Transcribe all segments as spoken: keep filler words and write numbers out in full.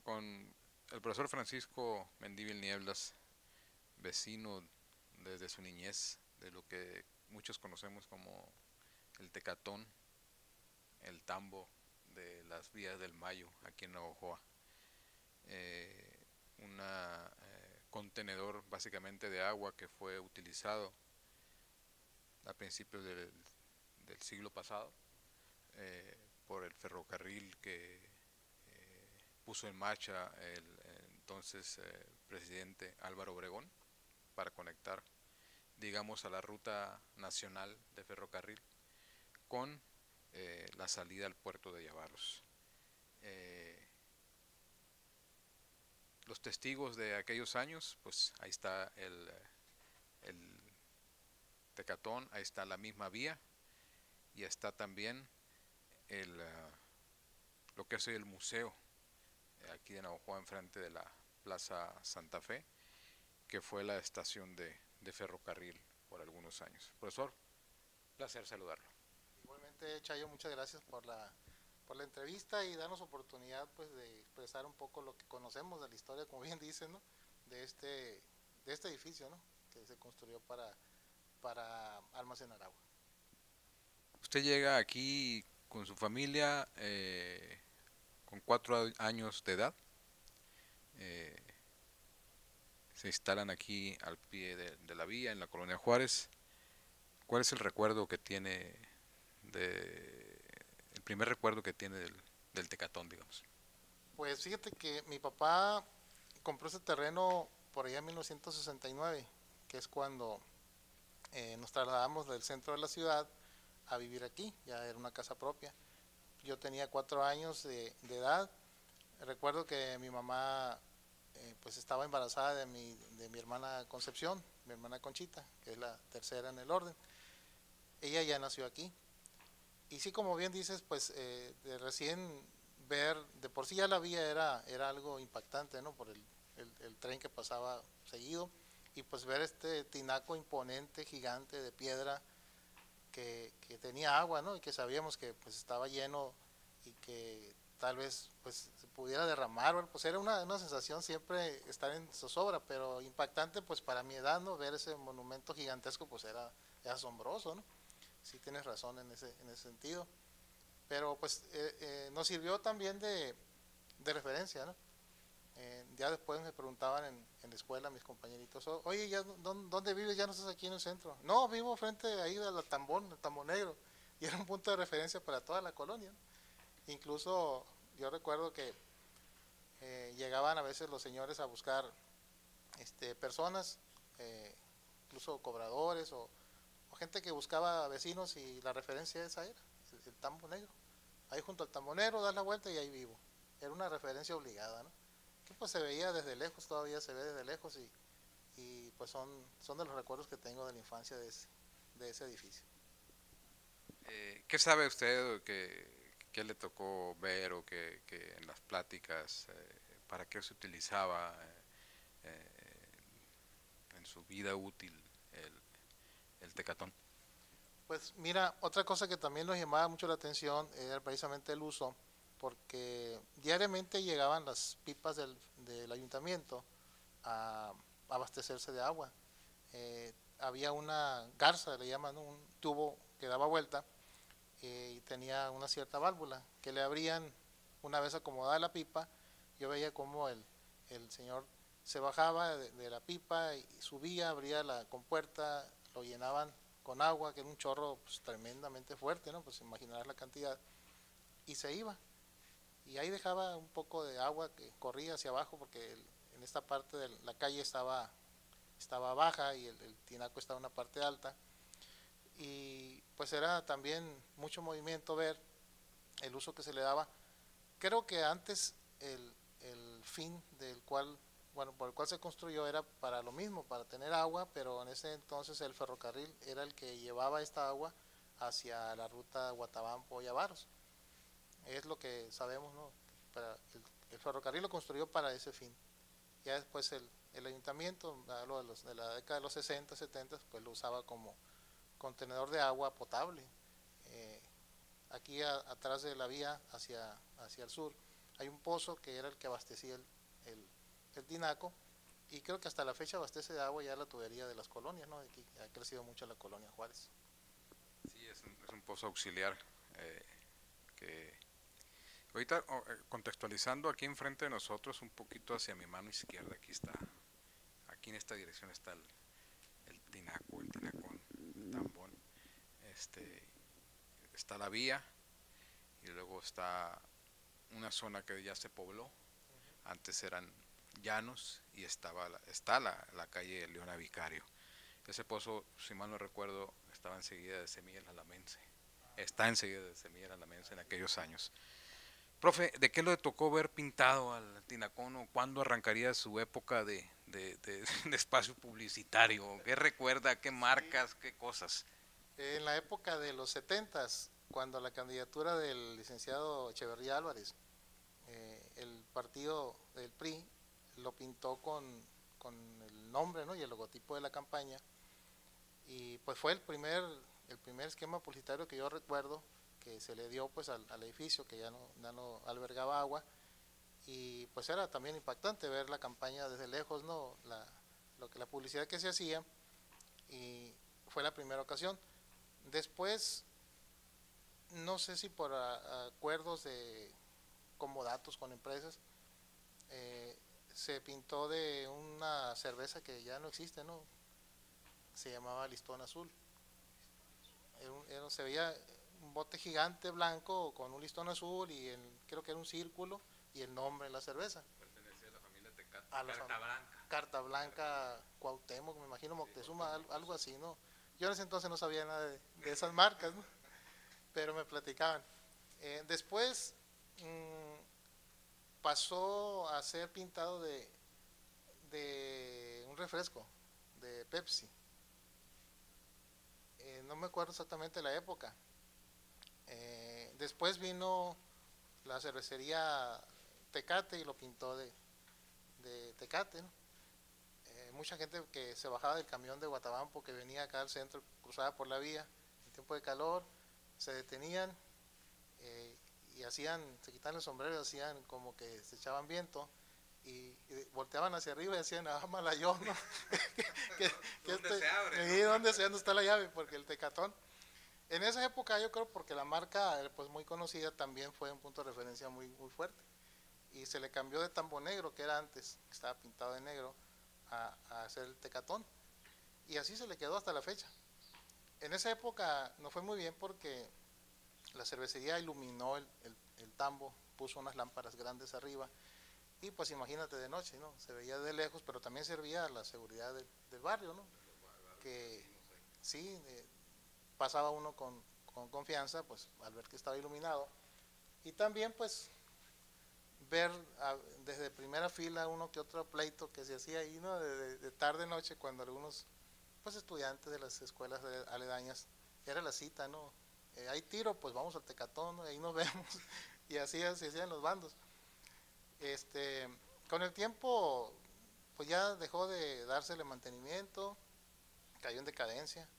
con el profesor Francisco Mendívil Nieblas, vecino desde su niñez de lo que muchos conocemos como el Tecatón, el tambo de las vías del Mayo aquí en Navojoa. Eh, un eh, contenedor básicamente de agua que fue utilizado a principios del, del siglo pasado eh, por el ferrocarril que eh, puso en marcha el, el entonces eh, presidente Álvaro Obregón para conectar, digamos, a la ruta nacional de ferrocarril con eh, la salida al puerto de Yavaros. Eh, los testigos de aquellos años, pues ahí está el, el Tecatón, ahí está la misma vía y está también el, uh, lo que es el museo eh, aquí de Navojoa enfrente de la Plaza Santa Fe, que fue la estación de, de ferrocarril por algunos años. Profesor, placer saludarlo. Igualmente, Chayo, muchas gracias por la, por la entrevista y darnos oportunidad pues, de expresar un poco lo que conocemos de la historia, como bien dicen, ¿no? de, este, de este edificio, ¿no? Que se construyó para, para almacenar agua. Usted llega aquí con su familia eh, con cuatro años de edad. Eh, se instalan aquí al pie de, de la vía en la colonia Juárez. ¿Cuál es el recuerdo que tiene de el primer recuerdo que tiene del, del Tecatón, digamos? Pues fíjate que mi papá compró ese terreno por allá en mil novecientos sesenta y nueve, que es cuando eh, nos trasladamos del centro de la ciudad a vivir aquí, ya era una casa propia. Yo tenía cuatro años de, de edad. Recuerdo que mi mamá eh, pues estaba embarazada de mi, de mi hermana Concepción, mi hermana Conchita, que es la tercera en el orden. Ella ya nació aquí. Y sí, como bien dices, pues eh, de recién ver, de por sí ya la vía era, era algo impactante, ¿no? Por el, el, el tren que pasaba seguido. Y pues ver este tinaco imponente, gigante de piedra que, que tenía agua, ¿no? Y que sabíamos que pues estaba lleno y que tal vez pues se pudiera derramar, bueno, pues era una, una sensación siempre estar en zozobra, pero impactante pues para mi edad, ¿no? Ver ese monumento gigantesco pues era, era asombroso, ¿no? Sí tienes razón en ese, en ese sentido, pero pues eh, eh, nos sirvió también de, de referencia, ¿no? Eh, ya después me preguntaban en, en la escuela mis compañeritos, oye, ¿ya, dónde, ¿dónde vives? ¿Ya no estás aquí en el centro? No, vivo frente ahí del tambón, el tambón negro. Y era un punto de referencia para toda la colonia. Incluso yo recuerdo que eh, llegaban a veces los señores a buscar este, personas, eh, incluso cobradores o, o, gente que buscaba vecinos y la referencia esa era, el, el tambo negro. Ahí junto al tambo negro das la vuelta y ahí vivo. Era una referencia obligada, ¿no? Que pues se veía desde lejos, todavía se ve desde lejos y, y pues son, son de los recuerdos que tengo de la infancia de ese, de ese edificio. Eh, ¿Qué sabe usted que, qué le tocó ver o que, que en las pláticas, eh, para qué se utilizaba eh, en su vida útil el, el Tecatón? Pues mira, otra cosa que también nos llamaba mucho la atención era precisamente el uso, porque diariamente llegaban las pipas del, del ayuntamiento a abastecerse de agua. Eh, había una garza, le llaman, ¿no? Un tubo que daba vuelta eh, y tenía una cierta válvula que le abrían una vez acomodada la pipa. Yo veía como el, el señor se bajaba de, de la pipa y subía, abría la compuerta, lo llenaban con agua, que era un chorro pues, tremendamente fuerte, ¿no? Pues imaginarás la cantidad, y se iba. Y ahí dejaba un poco de agua que corría hacia abajo porque el, en esta parte de la calle estaba, estaba baja y el, el tinaco estaba en una parte alta. Y pues era también mucho movimiento ver el uso que se le daba. Creo que antes el, el fin del cual, bueno, por el cual se construyó era para lo mismo, para tener agua, pero en ese entonces el ferrocarril era el que llevaba esta agua hacia la ruta Guatabampo-Yavaros. Es lo que sabemos, ¿no? Para el, el ferrocarril lo construyó para ese fin. Ya después el, el ayuntamiento, hablo de, los, de la década de los sesenta, setenta, pues lo usaba como contenedor de agua potable. Eh, aquí a, atrás de la vía hacia, hacia el sur hay un pozo que era el que abastecía el, el, el tinaco, y creo que hasta la fecha abastece de agua ya la tubería de las colonias, ¿no? Aquí ha crecido mucho la colonia Juárez. Sí, es un, es un pozo auxiliar eh, que ahorita oh, eh, contextualizando aquí enfrente de nosotros, un poquito hacia mi mano izquierda, aquí está, aquí en esta dirección está el, el tinaco, el tinacón, el tambón, este, está la vía y luego está una zona que ya se pobló, antes eran llanos y estaba la, está la, la calle Leona Vicario. Ese pozo, si mal no recuerdo, estaba enseguida de Semilla Alamense, está enseguida de Semilla Alamense en aquellos años. Profe, ¿de qué le tocó ver pintado al Tinacón o cuándo arrancaría su época de, de, de, de espacio publicitario? ¿Qué recuerda? ¿Qué marcas? ¿Qué cosas? En la época de los setentas, cuando la candidatura del licenciado Echeverría Álvarez, eh, el partido del P R I lo pintó con, con el nombre, ¿no? Y el logotipo de la campaña, y pues fue el primer, el primer esquema publicitario que yo recuerdo que se le dio pues al, al edificio, que ya no, ya no albergaba agua, y pues era también impactante ver la campaña desde lejos, ¿no? La, lo que, la publicidad que se hacía, y fue la primera ocasión. Después, no sé si por a, a acuerdos de comodatos con empresas, eh, se pintó de una cerveza que ya no existe, ¿no? Se llamaba Listón Azul. Era un, era, se veía un bote gigante blanco con un listón azul y el, creo que era un círculo y el nombre de la cerveza. Pertenecía a la familia Tecate. A la Carta Blanca. Carta Blanca, Cuauhtémoc, me imagino Moctezuma, sí, algo así, ¿no? Yo en ese entonces no sabía nada de, de esas marcas, ¿no? Pero me platicaban. Eh, después mmm, pasó a ser pintado de, de un refresco, de Pepsi. Eh, no me acuerdo exactamente la época. Eh, después vino la cervecería Tecate y lo pintó de, de Tecate, ¿no? Eh, mucha gente que se bajaba del camión de Guatabampo, que venía acá al centro, cruzaba por la vía en tiempo de calor, se detenían eh, y hacían, se quitaban el sombrero, hacían como que se echaban viento y, y volteaban hacia arriba y decían, ah, mala yo, ¿no? que, que, que ¿Dónde este, se abre? ¿Y dónde, se, dónde está la llave? Porque el Tecatón, en esa época yo creo porque la marca pues muy conocida también fue un punto de referencia muy, muy fuerte, y se le cambió de Tambo Negro, que era antes, que estaba pintado de negro, a, a hacer el Tecatón, y así se le quedó hasta la fecha. En esa época no fue muy bien porque la cervecería iluminó el, el, el tambo, puso unas lámparas grandes arriba, y pues imagínate de noche, ¿no? Se veía de lejos, pero también servía a la seguridad del, del barrio, ¿no? Que sí, eh, pasaba uno con, con confianza, pues al ver que estaba iluminado, y también pues ver a, desde primera fila uno que otro pleito que se hacía ahí, ¿no? De, de, de tarde noche, cuando algunos pues estudiantes de las escuelas aledañas, era la cita, ¿no? Eh, hay tiro, pues vamos al Tecatón, ¿no? Ahí nos vemos, y así se hacían los bandos. Este, con el tiempo, pues ya dejó de dársele mantenimiento, cayó en decadencia.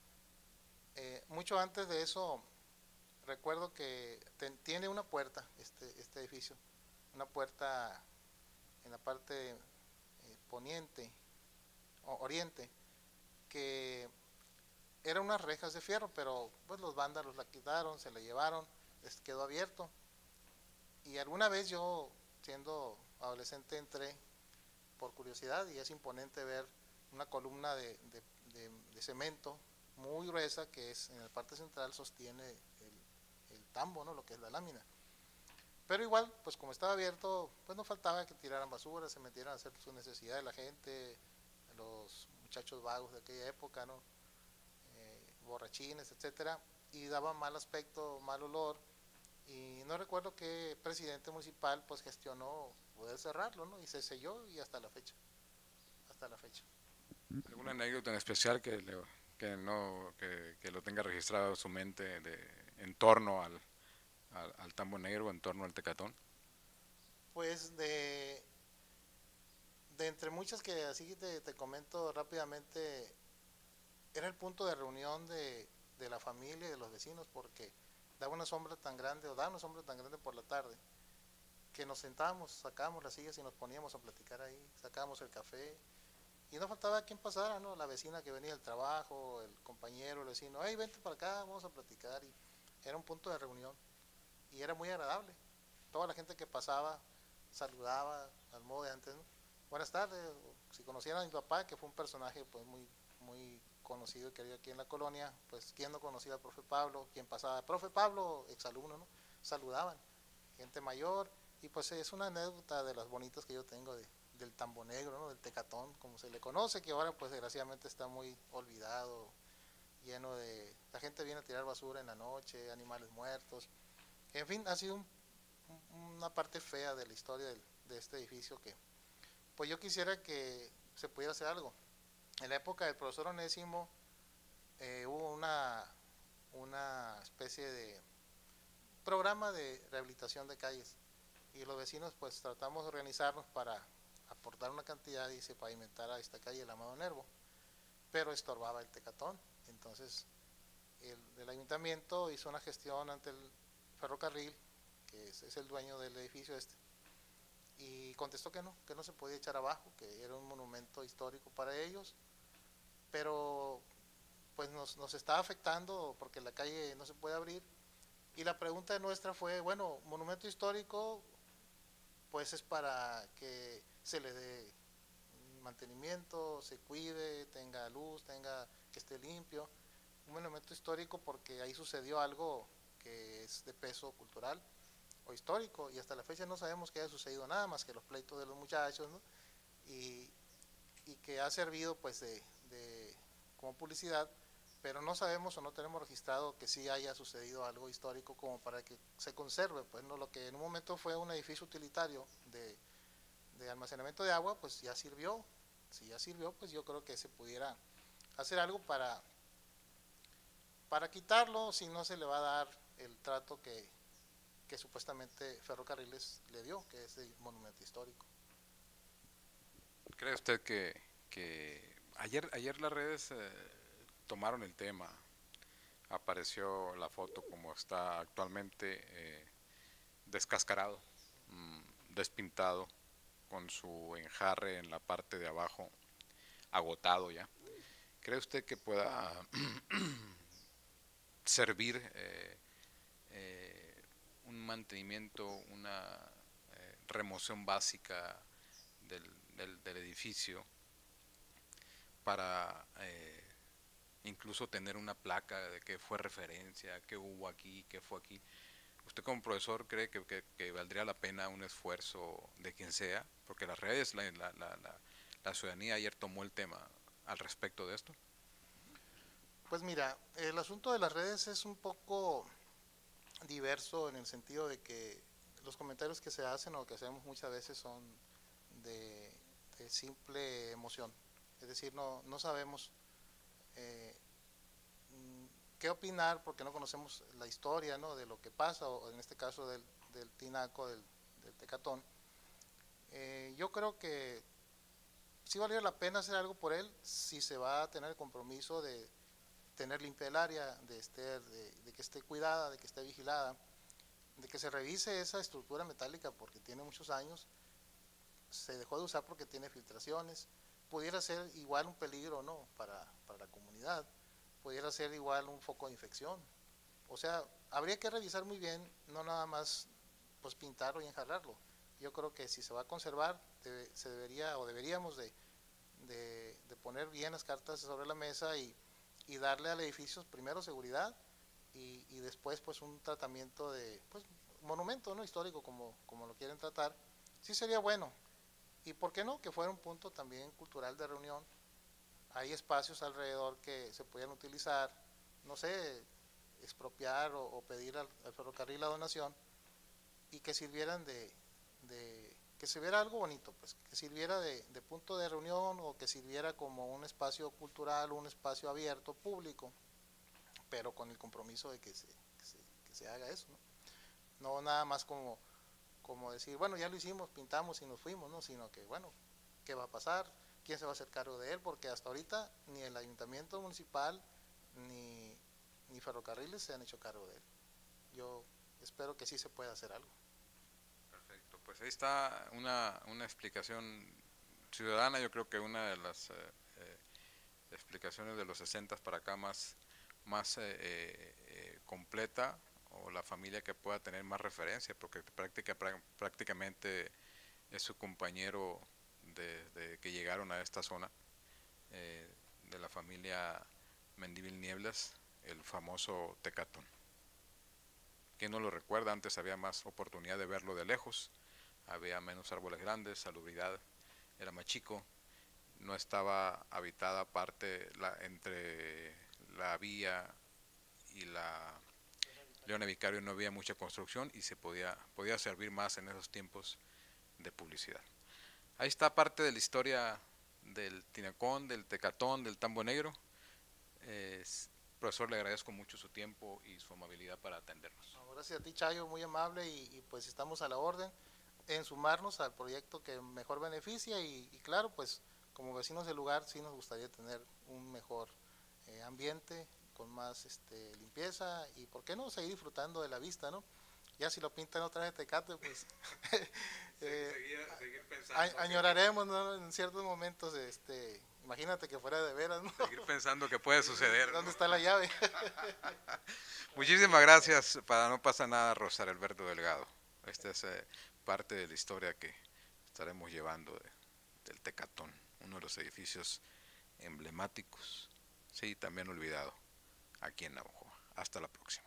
Eh, mucho antes de eso, recuerdo que ten, tiene una puerta, este, este edificio, una puerta en la parte eh, poniente, o oriente, que eran unas rejas de fierro, pero pues los vándalos la quitaron, se la llevaron, les quedó abierto. Y alguna vez yo, siendo adolescente, entré por curiosidad, y es imponente ver una columna de, de, de, de cemento muy gruesa que es en la parte central sostiene el, el tambo, ¿no? Lo que es la lámina. Pero igual, pues como estaba abierto, pues no faltaba que tiraran basura, se metieran a hacer su necesidad de la gente, los muchachos vagos de aquella época, ¿no? Eh, borrachines, etcétera, y daba mal aspecto, mal olor, y no recuerdo qué presidente municipal pues gestionó poder cerrarlo, ¿no? Y se selló, y hasta la fecha, hasta la fecha. ¿Alguna anécdota en especial que, le, que no que, que lo tenga registrado en su mente de, en torno al, al, al Tambo Negro, en torno al Tecatón? Pues de, de entre muchas que así te, te comento rápidamente, era el punto de reunión de, de la familia y de los vecinos, porque daba una sombra tan grande, o daba una sombra tan grande por la tarde, que nos sentábamos, sacábamos las sillas y nos poníamos a platicar ahí, sacábamos el café, y no faltaba quien pasara, ¿no? La vecina que venía del trabajo, el compañero, el vecino, hey, vente para acá, vamos a platicar, y era un punto de reunión, y era muy agradable. Toda la gente que pasaba saludaba al modo de antes, ¿no? Buenas tardes, si conocieran a mi papá, que fue un personaje pues muy, muy conocido y querido aquí en la colonia, pues quien no conocía al profe Pablo, quien pasaba, profe Pablo, exalumno, ¿no? Saludaban, gente mayor, y pues es una anécdota de las bonitas que yo tengo de, del tambo negro, ¿no? Del tecatón, como se le conoce, que ahora pues desgraciadamente está muy olvidado, lleno de, la gente viene a tirar basura en la noche, animales muertos, en fin, ha sido un, una parte fea de la historia del, de este edificio que, pues yo quisiera que se pudiera hacer algo. En la época del profesor Onésimo eh, hubo una, una especie de programa de rehabilitación de calles y los vecinos pues tratamos de organizarnos para aportar una cantidad y se pavimentara esta calle, el Amado Nervo, pero estorbaba el tecatón. Entonces el, el ayuntamiento hizo una gestión ante el ferrocarril, que es, es el dueño del edificio este, y contestó que no, que no se podía echar abajo, que era un monumento histórico para ellos, pero pues nos, nos estaba afectando porque la calle no se puede abrir. Y la pregunta nuestra fue, bueno, monumento histórico, pues es para que se le dé mantenimiento, se cuide, tenga luz, tenga que esté limpio. Un monumento histórico porque ahí sucedió algo que es de peso cultural o histórico, y hasta la fecha no sabemos que haya sucedido nada más que los pleitos de los muchachos, ¿no? Y, y que ha servido pues de, de como publicidad, pero no sabemos o no tenemos registrado que sí haya sucedido algo histórico como para que se conserve, pues no, lo que en un momento fue un edificio utilitario de, de almacenamiento de agua, pues ya sirvió. Si ya sirvió, pues yo creo que se pudiera hacer algo para, para quitarlo, si no se le va a dar el trato que, que supuestamente Ferrocarriles le dio, que es el monumento histórico. ¿Cree usted que, que ayer, ayer las redes eh, tomaron el tema? Apareció la foto como está actualmente, eh, descascarado, mmm, despintado, con su enjarre en la parte de abajo, agotado ya. ¿Cree usted que pueda servir eh, eh, un mantenimiento, una eh, remoción básica del, del, del edificio para eh, incluso tener una placa de qué fue referencia, qué hubo aquí, qué fue aquí? ¿Usted como profesor cree que, que, que valdría la pena un esfuerzo de quien sea? Porque las redes, la, la, la, la, la ciudadanía ayer tomó el tema al respecto de esto. Pues mira, el asunto de las redes es un poco diverso en el sentido de que los comentarios que se hacen o que hacemos muchas veces son de, de simple emoción. Es decir, no, no sabemos eh, qué opinar porque no conocemos la historia, ¿no?, de lo que pasa, o en este caso del, del tinaco, del, del tecatón. Eh, yo creo que sí valdría la pena hacer algo por él si se va a tener el compromiso de tener limpia el área, de, estar, de, de que esté cuidada, de que esté vigilada, de que se revise esa estructura metálica porque tiene muchos años, se dejó de usar porque tiene filtraciones, pudiera ser igual un peligro, ¿no?, para, para la comunidad, pudiera ser igual un foco de infección. O sea, habría que revisar muy bien, no nada más pues pintarlo y enjarrarlo. Yo creo que si se va a conservar, debe, se debería o deberíamos de, de, de poner bien las cartas sobre la mesa y, y darle al edificio primero seguridad y, y después pues un tratamiento de pues monumento, ¿no?, histórico, como, como lo quieren tratar. Sí sería bueno. Y por qué no, que fuera un punto también cultural de reunión. Hay espacios alrededor que se podían utilizar, no sé, expropiar o, o pedir al, al ferrocarril la donación y que sirvieran de, de que se viera algo bonito, pues que sirviera de, de punto de reunión o que sirviera como un espacio cultural, un espacio abierto, público, pero con el compromiso de que se, que se, que se haga eso, ¿no? No nada más como, como decir, bueno, ya lo hicimos, pintamos y nos fuimos, ¿no? Sino que, bueno, ¿qué va a pasar? ¿Quién se va a hacer cargo de él? Porque hasta ahorita ni el ayuntamiento municipal ni, ni ferrocarriles se han hecho cargo de él. Yo espero que sí se pueda hacer algo. Perfecto, pues ahí está una, una explicación ciudadana, yo creo que una de las eh, eh, explicaciones de los sesenta para acá más, más eh, eh, completa, o la familia que pueda tener más referencia, porque práctica, prácticamente es su compañero desde que llegaron a esta zona, eh, de la familia Mendívil Nieblas, el famoso Tecatón. ¿Quién no lo recuerda? Antes había más oportunidad de verlo de lejos, había menos árboles grandes, salubridad, era más chico, no estaba habitada parte la, entre la vía y la Leona Vicario, no había mucha construcción y se podía, podía servir más en esos tiempos de publicidad. Ahí está parte de la historia del Tinacón, del Tecatón, del Tambo Negro. Eh, profesor, le agradezco mucho su tiempo y su amabilidad para atendernos. No, gracias a ti, Chayo, muy amable, y, y pues estamos a la orden en sumarnos al proyecto que mejor beneficia, y, y claro, pues como vecinos del lugar sí nos gustaría tener un mejor eh, ambiente, con más este, limpieza, y por qué no seguir disfrutando de la vista, ¿no? Ya si lo pintan otra vez Tecate, pues eh, seguir, seguir pensando, añoraremos, ¿no? En ciertos momentos, este, imagínate que fuera de veras, ¿no? Seguir pensando que puede suceder, ¿dónde ¿no? está la llave? Muchísimas gracias. Para No Pasa Nada, Rosario Alberto Delgado. Esta es eh, parte de la historia que estaremos llevando de, del Tecatón, uno de los edificios emblemáticos, sí, también olvidado, aquí en Navojoa. Hasta la próxima.